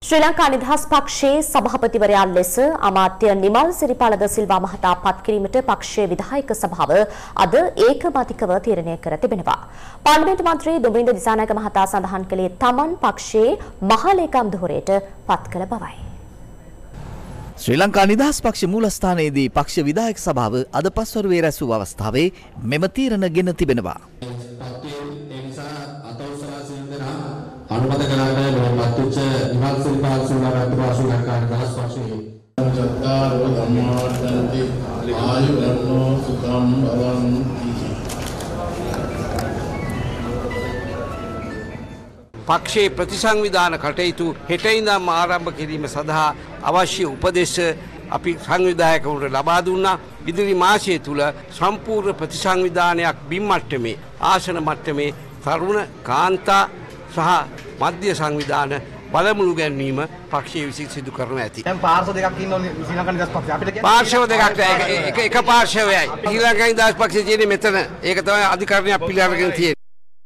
ශ්‍රී ලංකා නිදහස් පක්ෂයේ සභාපතිවරයා ලෙස අමාත්‍ය නිමල් සිරිපාල ද සිල්වා මහතා පත් කිරීමට පක්ෂයේ විධායක සභාව අද ඒකමතිකව තීරණය කර තිබෙනවා. පාර්ලිමේන්තු මන්ත්‍රී දුමින්ද දිසානායක මහතා සඳහන් කළේ තමන් පක්ෂයේ මහලේකම් ධුරයට පත් කළ බවයි. ශ්‍රී ලංකා නිදහස් පක්ෂ මූලස්ථානයේදී පක්ෂ විධායක සභාව අද පස්වරුවේ රැස් වූ අවස්ථාවේ මෙම තීරණ ගෙන තිබෙනවා. අනුමත කරන්න මත්තුච්ච නිමල් සිරිපාල සූරාරත්න ශ්‍රී ලංකා නිදහස් පක්ෂයේ ජත්තාරෝ ධම්මාර්ථන්ති ආයුර්ණෝ සුඛං භවන්ති. පක්ෂයේ ප්‍රතිසංවිධාන කටයුතු හෙට ඉඳන් ආරම්භ කිරීම සඳහා අවශ්‍ය උපදෙස් අපි සංවිධායකවරුන්ට ලබා දුන්නා. ඉදිරි මාසය තුල සම්පූර්ණ ප්‍රතිසංවිධානයක් බිම් මට්ටමේ ආසන මට්ටමේ තරුණ කාන්තා සහ මධ්‍ය සංවිධාන බලමුළු ගැන්වීම පක්ෂයේ විසින් සිදු කරනු ඇති. දැන් පාර්ශ්ව දෙකක් ඉන්නවා ශ්‍රී ලංකා නිදහස් පක්ෂය. අපිට පාර්ශ්ව දෙකක් එක පාර්ශ්වයයි. ශ්‍රී ලංකා නිදහස් පක්ෂය කියන්නේ මෙතන. ඒක තමයි අධිකරණයක් පිළිඅරගෙන තියෙන්නේ.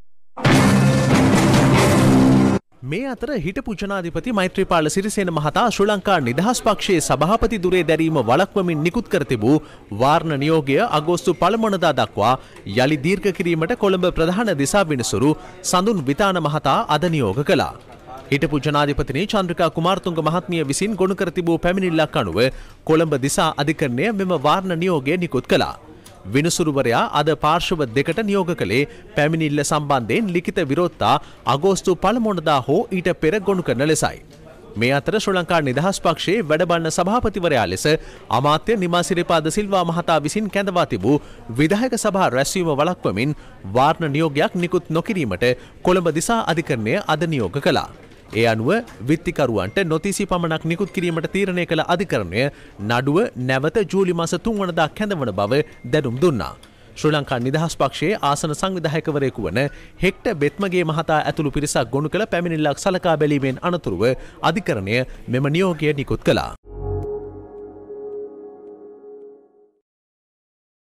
මේ අතර හිටපු ජනාධිපති මෛත්‍රීපාල සිරිසේන මහතා ශ්‍රී ලංකා නිදහස් පක්ෂයේ සභාපති දුරේ දැරීම වළක්වමින් නිකුත් කර තිබූ වාර්ණ නියෝගය අගෝස්තු 1 වෙනිදා දක්වා යලි දීර්ඝ කිරීමට කොළඹ ප්‍රධාන දිසා විනිසුරු සඳුන් විතාන මහතා අද නියෝග කළා. හිටපු ජනාධිපතිනි චන්ද්‍රිකා කුමාරතුංග මහත්මිය විසින් ගොනු කර තිබූ පැමිණිල්ලක් අනුව කොළඹ දිසා අධිකරණය මෙම වාර්ණ නියෝගය නිකුත් කළා. විනිසුරුවරයා අද පාර්ශව දෙකට නියෝග කළේ පැමිණිල්ල සම්බන්ධයෙන් ලිඛිත විරෝධතා අගෝස්තු 1 වෙනිදා හෝ ඊට පෙර ගොනු කරන ලෙසයි. මේ අතර ශ්‍රී ලංකා නිදහස් පක්ෂයේ වැඩබන්න සභාපතිවරයා ලෙස අමාත්‍ය නිමල් සිරිපාල ද සිල්වා මහතා විසින් කැඳවා තිබූ විධායක සභා රැස්වීම වළක්වමින් වාර්ණ නියෝගයක් නිකුත් නොකිරීමට කොළඹ දිසා අධිකරණය අද නියෝග කළා. ඒ අනුව විත්තිකරුවන්ට නොතිසි පමණක් නිකුත් කිරීමට තීරණය කළ අධිකරණය නඩුව නැවත ජූලි මාස 3 වෙනිදා කැඳවන බව දැනුම් දුන්නා. ශ්‍රී ලංකා නිදහස් පක්ෂයේ ආසන සංවිධායකවරයෙකු වන හෙක්ට බෙත්මගේ මහතා ඇතුළු පිරිසක් ගොනු කළ පැමිණිල්ලක් සලකා බැලීමෙන් අනතුරුව අධිකරණය මෙම නියෝගය නිකුත් කළා.